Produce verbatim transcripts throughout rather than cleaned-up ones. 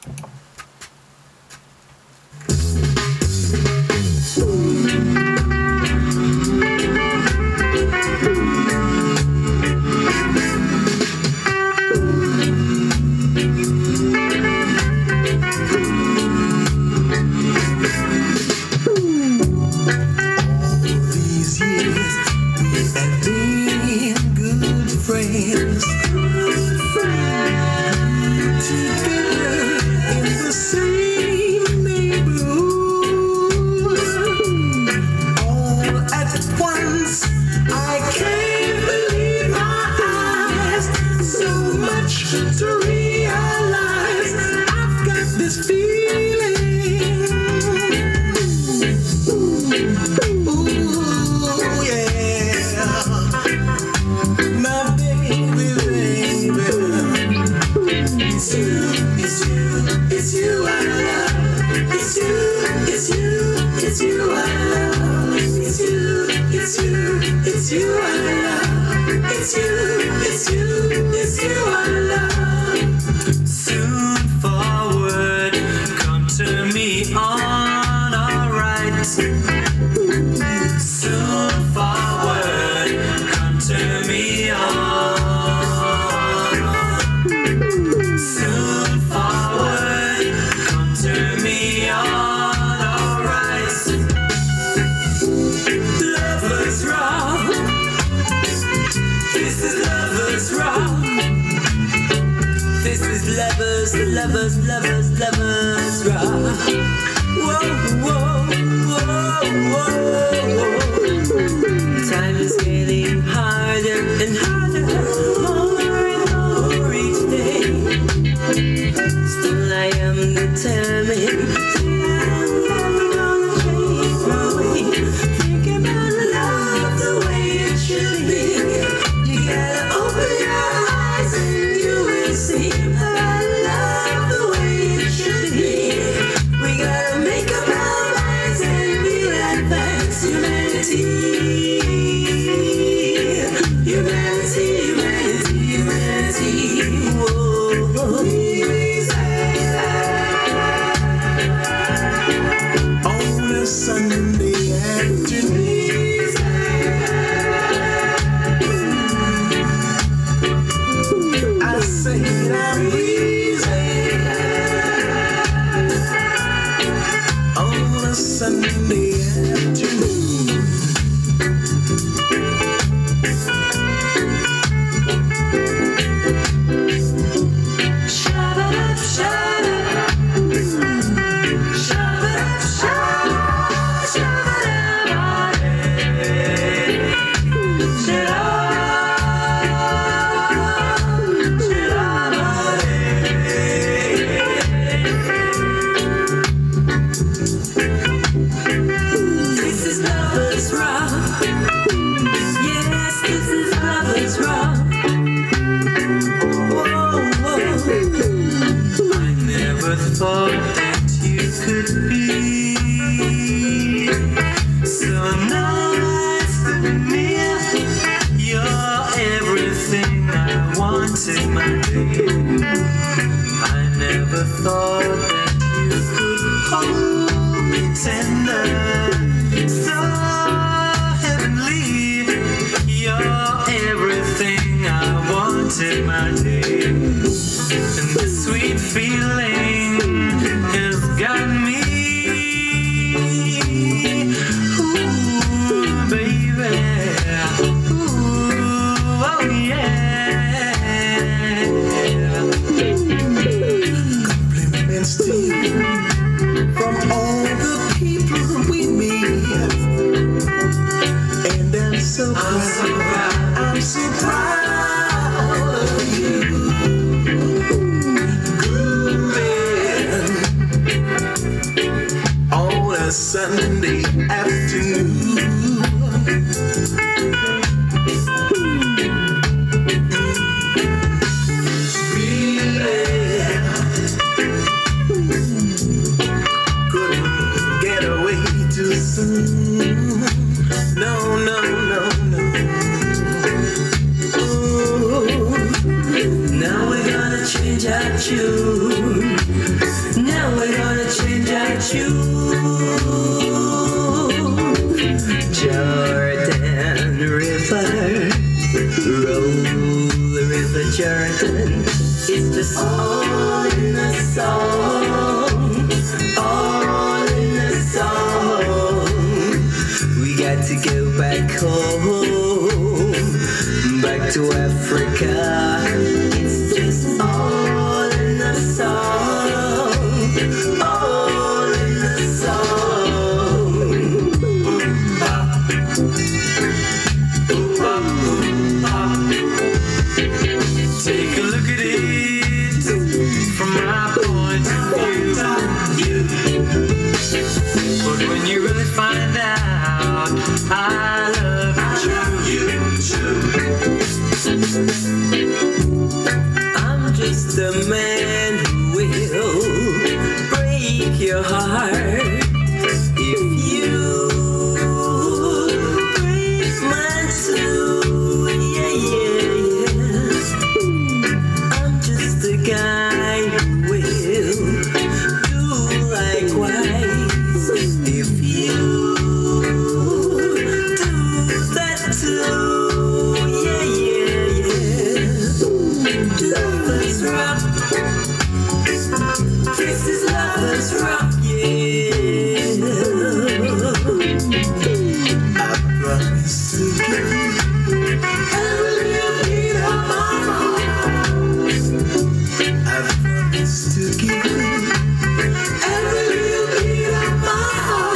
Change our tune. Jordan River, roll the river Jordan. It's just all in the song, all in the song. We got to go back home, back to Africa. It's just all in the song, all in the song. Take a look at it from my point of view. But when you really find out, I love you true. I'm just a man who will break your heart if you break mine too. Yeah, yeah, yeah. I'm just a guy who will do likewise if you do that too. Yeah, yeah, yeah. Lovers rock. This is lovers rock, yeah. I promise to give you every little beat of my heart. I promise to give you every little beat of my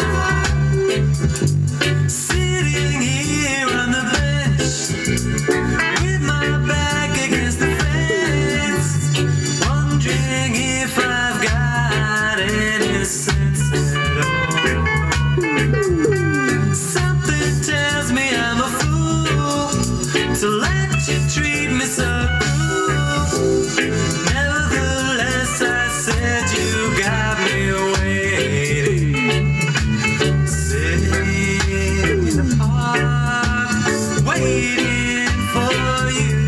heart. Sitting here on the bench with my back against the fence, wondering if I've got any sense at all. Something tells me I'm a fool to let you treat me so cruel. Nevertheless, I said you got me waiting, sitting in the park, waiting for you.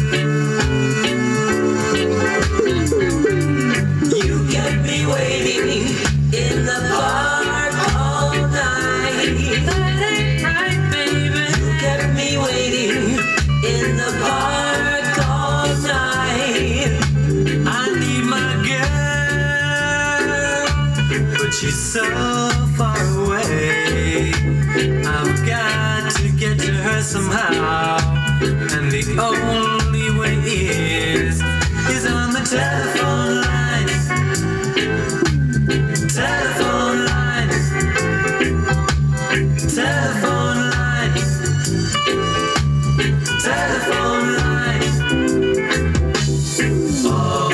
You kept me waiting in the park all night. That ain't right, baby. You kept me waiting in the park all night. I need my girl, but she's so far away. I've got to get to her somehow, and the only way is is on the telephone line. Telephone line. Telephone line. Telephone line. Oh,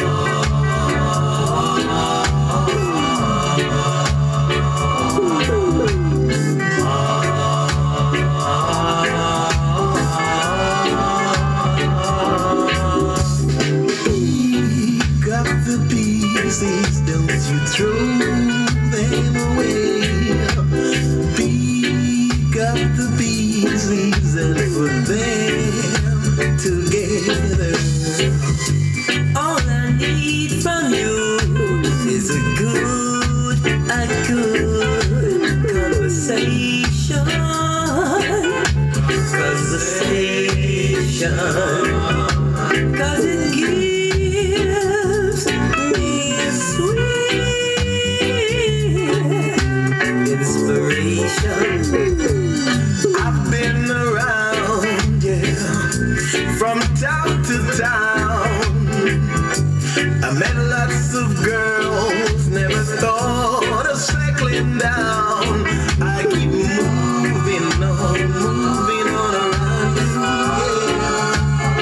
pick up the pieces, don't you throw them away. Pick up the pieces and put them together. All I need from you is a good, a good conversation. Conversation. Cause it gives me a sweet inspiration. I've been around, yeah, from town to town. I met lots of girls, never thought of settling down. I keep moving on, moving on around you, yeah.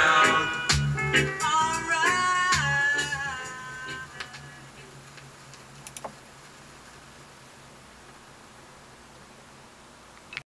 down.